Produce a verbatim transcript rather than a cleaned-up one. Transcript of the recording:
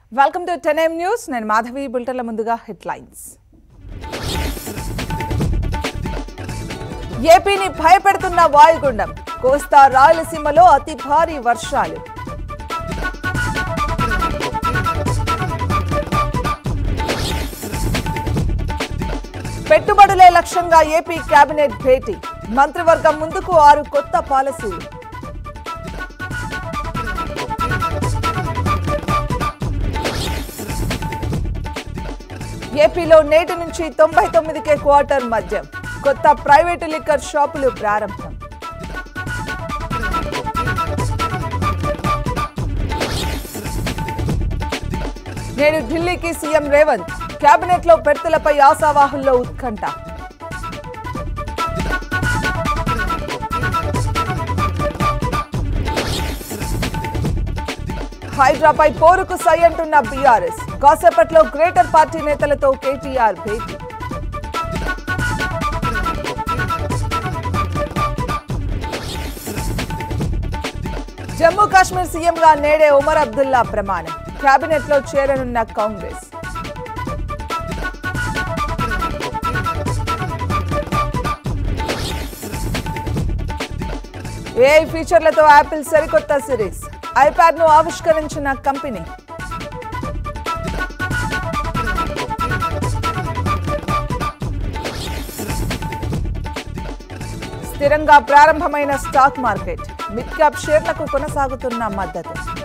Welcome to ten A M News. నేను మాధవి బులెటిన్ల ముందుగా headlines. ఏపీని భయపెడుతున్న వాయుగుండం. కోస్తా రాయలసీమలో అతి భారీ వర్షాలు. పెట్టుబడులే లక్ష్యంగా ఏపీ కేబినెట్ భేటీ. మంత్రివర్గం ముందుకు ఆరు కొత్త పాలసీలు. ఏపీలో నేటి నుంచి తొంభై తొమ్మిదికే క్వార్టర్ మద్యం. కొత్త ప్రైవేటు లిక్కర్ షాపులు ప్రారంభం. నేడు ఢిల్లీకి సీఎం రేవంత్. కేబినెట్ లో పెర్తులపై ఆశావాహుల్లో ఉత్కంఠ. హైడ్రాపై పోరుకు సై అంటున్న బీఆర్ఎస్. కాసేపట్లో గ్రేటర్ పార్టీ నేతలతో కేటీఆర్ భేటీ. జమ్మూ కాశ్మీర్ సీఎంగా నేడే ఉమర్ అబ్దుల్లా ప్రమాణం. కేబినెట్ లో చేరనున్న కాంగ్రెస్. ఏఐ ఫీచర్లతో యాపిల్ సరికొత్త సిరీస్. ఐప్యాడ్ ను ఆవిష్కరించిన కంపెనీ. స్థిరంగా ప్రారంభమైన స్టాక్ మార్కెట్. మిడ్ క్యాప్ షేర్లకు కొనసాగుతున్న మద్దతు.